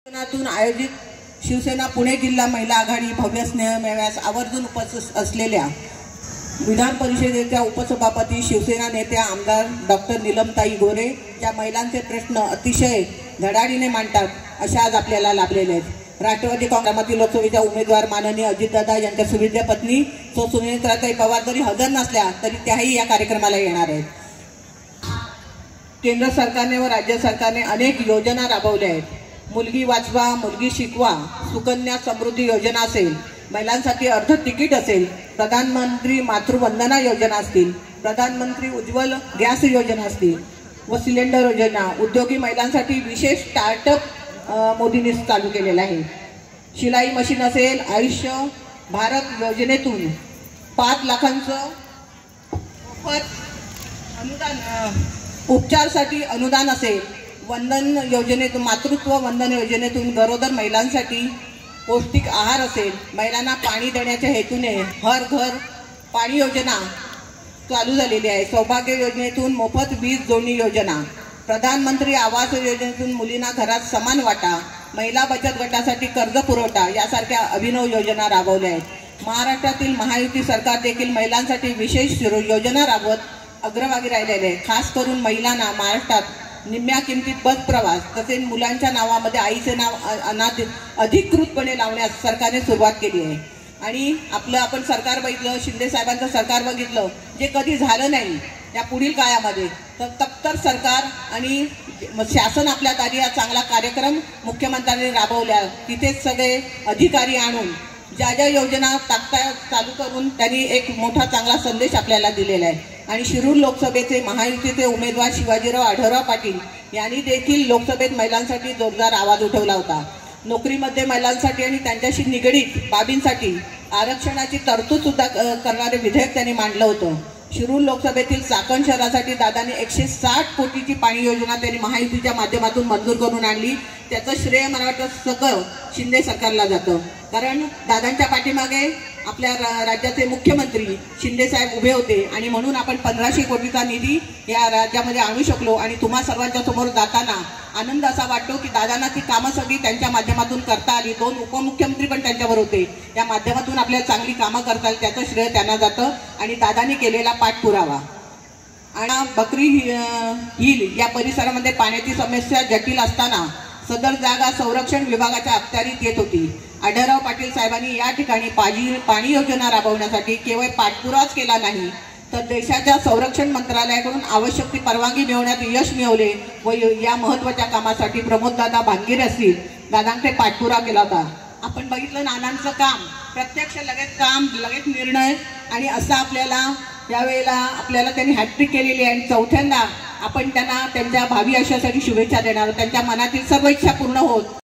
तून आयोजित शिवसेना पुणे जिल्हा महिला आघाडी भव्य स्नेह मेळाव्यास आवर्जून उपस्थित असलेल्या विधान परिषदेच्या उपसभापती शिवसेना नेत्या आमदार डॉक्टर नीलमताई गोरे या महिलांचे प्रश्न अतिशय धडाडीने मांडतात अशा आज आपल्याला लाभलेले आहेत। राष्ट्रवादी काँग्रेसमधील लोकसभेच्या उमेदवार माननीय अजितदादा यांच्या सुविद्या पत्नी सुनेत्राताई पवार जरी हजर नसल्या तरी त्याही या कार्यक्रमाला येणार आहेत। केंद्र सरकारने व राज्य सरकारने अनेक योजना राबवल्या आहेत। मुलगी वाचवा मुलगी शिकवा, सुकन्या समृद्धी योजना असेल, महिलांसाठी अर्ध तिकीट असेल, प्रधानमंत्री मातृवंदना योजना असतील, प्रधानमंत्री उज्ज्वल गॅस योजना असतील व सिलेंडर योजना, उद्योगी महिलांसाठी विशेष स्टार्टअप मोदींनी चालू केलेला आहे। शिलाई मशीन असेल, आयुष्य भारत योजनेतून 5 लाखांचं अनुदान, उपचारासाठी अनुदान असेल, वंदन योजनेतून मातृत्व वंदन योजनेतून गरोदर महिलांसाठी पौष्टिक आहार असेल, महिलांना पाणी देण्याच्या हेतूने हर घर पाणी योजना चालू झालेली आहे। सौभाग्य योजनेतून मोफत वीज जोडणी योजना, प्रधानमंत्री आवास योजनेतून मुलींना घरात समान वाटा, महिला बचत गटासाठी कर्ज पुरवठा यासारख्या अभिनव योजना राबवल्या आहेत। महाराष्ट्रातील महायुती सरकार देखील महिलांसाठी विशेष योजना राबवत अग्रभागी राहिलेले आहे। खास करून महिलांना महाराष्ट्रात निम्म्या किमतीत बस प्रवास तसेच मुलांच्या नावामध्ये आईचे नाव अधिकृतपणे लावण्यास सरकारने सुरुवात केली आहे। आणि आपण सरकार बघितलं, शिंदे साहेबांचं सरकार बघितलं, जे कधी झालं नाही या पुढील काळामध्ये, तर तत्पर सरकार आणि शासन आपल्या दारी हा चांगला कार्यक्रम मुख्यमंत्र्यांनी राबवल्या। तिथेच सगळे अधिकारी आणून ज्या ज्या योजना तात्काळ चालू करून त्यांनी एक मोठा चांगला संदेश आपल्याला दिलेला आहे। आणि शिरूर लोकसभेचे महायुतीचे उमेदवार शिवाजीराव आढळराव पाटील यांनी देखील लोकसभेत महिलांसाठी जोरदार आवाज उठवला होता। नोकरीमध्ये महिलांसाठी आणि त्यांच्याशी निगडीत बाबींसाठी आरक्षणाची तरतूद सुद्धा करणारे विधेयक त्यांनी मांडलं होतं। शिरूर लोकसभेतील चाकण शहरासाठी दादांनी 160 कोटीची पाणी योजना त्यांनी महायुतीच्या माध्यमातून मंजूर करून आणली। त्याचं श्रेय मला वाटतं सगळं शिंदे सरकारला जातं, कारण दादांच्या पाठीमागे आपल्या राज्याचे मुख्यमंत्री शिंदे साहेब उभे होते आणि म्हणून आपण 1500 कोटीचा निधी या राज्यामध्ये आणू शकलो। आणि तुम्हा सर्वांच्या समोर जाताना आनंद असा वाटतो की दादांना ती कामं सगळी त्यांच्या माध्यमातून करता आली। 2 उपमुख्यमंत्री पण त्यांच्यावर होते, या माध्यमातून आपल्याला चांगली कामं करता आली, त्याचं श्रेय त्यांना जातं। आणि दादांनी केलेला पाठपुरावा आणि बकरी हिल या परिसरामध्ये पाण्याची समस्या जटिल असताना सदर जागा संरक्षण विभागाच्या अखत्यारीत येत होती। आढळराव पाटील साहेबांनी या ठिकाणी पाणी योजना राबवण्यासाठी केवळ पाठपुरावाच केला नाही, तर देशाच्या संरक्षण मंत्रालयाकडून आवश्यक ती परवानगी मिळवण्यात यश मिळवले व या महत्त्वाच्या कामासाठी प्रमोददादा भांगीर असतील दादांकडे पाठपुरावा केला होता। आपण बघितलं नानांचं काम, प्रत्यक्ष लगेच काम, लगेच निर्णय, आणि असं आपल्याला यावेळेला आपल्याला त्यांनी हॅट्रिक केलेली आहे। आणि चौथ्यांदा आपण त्यांना त्यांच्या भावी आयुष्यासाठी शुभेच्छा देणार, त्यांच्या मनातील सर्व इच्छा पूर्ण होत